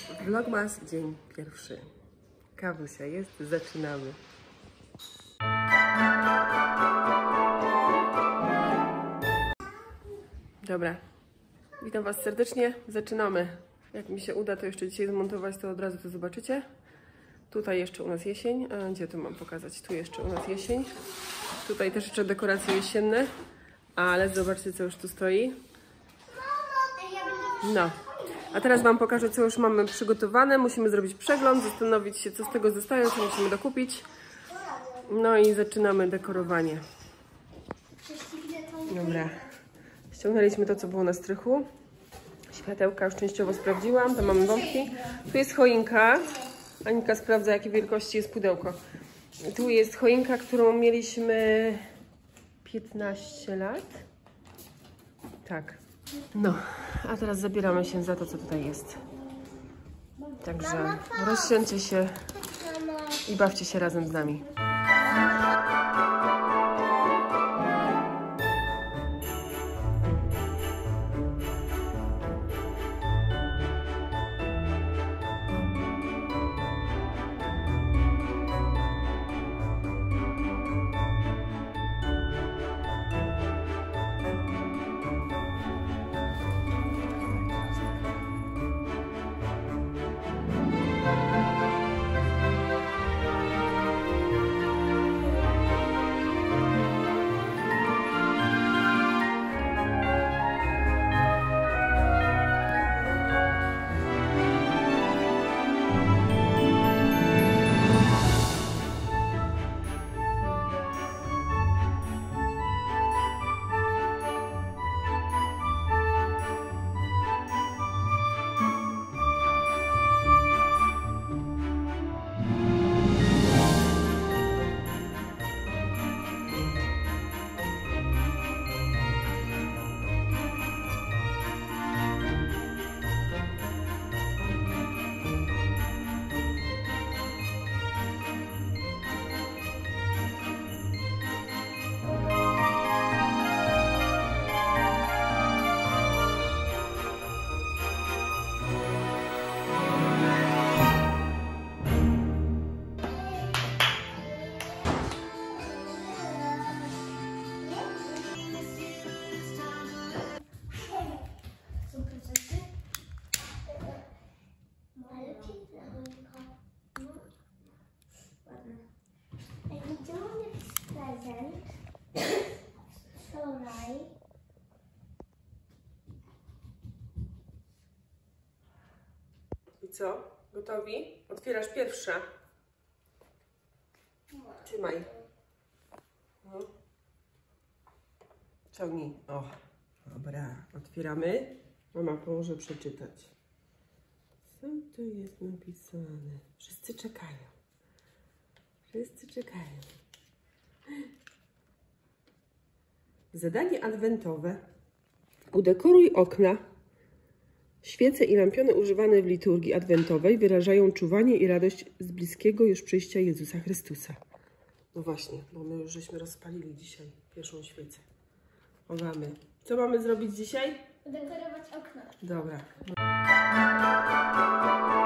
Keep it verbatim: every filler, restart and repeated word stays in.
Vlogmas dzień pierwszy. Kawusia jest, zaczynamy. Dobra, witam Was serdecznie, zaczynamy. Jak mi się uda to jeszcze dzisiaj zmontować, to od razu to zobaczycie. Tutaj jeszcze u nas jesień, a gdzie tu mam pokazać? Tu jeszcze u nas jesień. Tutaj też jeszcze dekoracje jesienne, ale zobaczcie, co już tu stoi. No, a teraz Wam pokażę, co już mamy przygotowane. Musimy zrobić przegląd, zastanowić się, co z tego zostaje, co musimy dokupić. No i zaczynamy dekorowanie. Dobra, ściągnęliśmy to, co było na strychu. Światełka już częściowo sprawdziłam, tam mamy bombki. Tu jest choinka. Anika sprawdza, jakiej wielkości jest pudełko. Tu jest choinka, którą mieliśmy piętnaście lat. Tak. No, a teraz zabieramy się za to, co tutaj jest. Także rozsiądźcie się i bawcie się razem z nami. I co? Gotowi? Otwierasz pierwsza. Trzymaj. No. Ciągnij. O, dobra. Otwieramy. Mama pomoże przeczytać. Co tu jest napisane? Wszyscy czekają. Wszyscy czekają. Zadanie adwentowe. Udekoruj okna. Świece i lampiony używane w liturgii adwentowej wyrażają czuwanie i radość z bliskiego już przyjścia Jezusa Chrystusa. No właśnie, bo my już żeśmy rozpalili dzisiaj pierwszą świecę. Chowamy. Co mamy zrobić dzisiaj? Udekorować okna. Dobra.